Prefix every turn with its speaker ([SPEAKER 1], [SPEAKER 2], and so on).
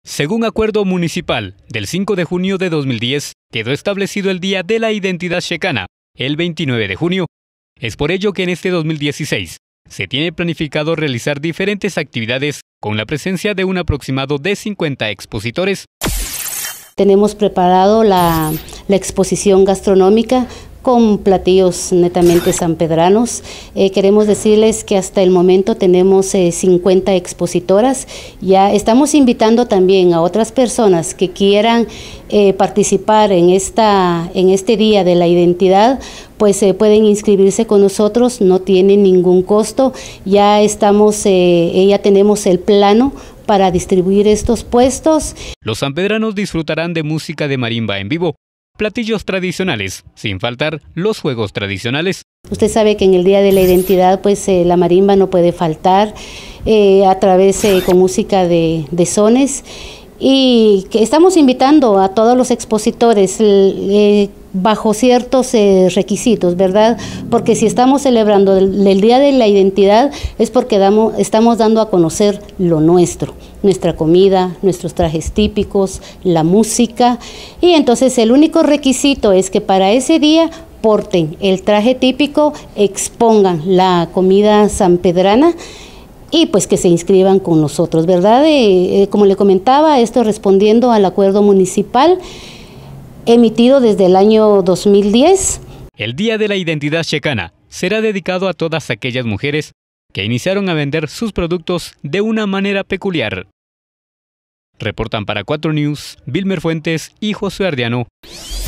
[SPEAKER 1] Según acuerdo municipal del 5 de junio de 2010, quedó establecido el Día de la Identidad Checana, el 29 de junio. Es por ello que en este 2016 se tiene planificado realizar diferentes actividades con la presencia de un aproximado de 50 expositores.
[SPEAKER 2] Tenemos preparado la exposición gastronómica con platillos netamente sanpedranos. Queremos decirles que hasta el momento tenemos 50 expositoras. Ya estamos invitando también a otras personas que quieran participar en este Día de la Identidad, pues pueden inscribirse con nosotros, no tienen ningún costo. Ya tenemos el plano para distribuir estos puestos.
[SPEAKER 1] Los sanpedranos disfrutarán de música de marimba en vivo, platillos tradicionales, sin faltar los juegos tradicionales.
[SPEAKER 2] Usted sabe que en el Día de la Identidad, pues la marimba no puede faltar, a través con música de sones. Y que estamos invitando a todos los expositores bajo ciertos requisitos, ¿verdad? Porque si estamos celebrando el Día de la Identidad es porque estamos dando a conocer lo nuestro, nuestra comida, nuestros trajes típicos, la música. Y entonces el único requisito es que para ese día porten el traje típico, expongan la comida sanpedrana y pues que se inscriban con nosotros, ¿verdad? Como le comentaba, esto respondiendo al acuerdo municipal emitido desde el año 2010.
[SPEAKER 1] El Día de la Identidad Checana será dedicado a todas aquellas mujeres que iniciaron a vender sus productos de una manera peculiar. Reportan para 4 News, Vilmer Fuentes y Josué Ardiano.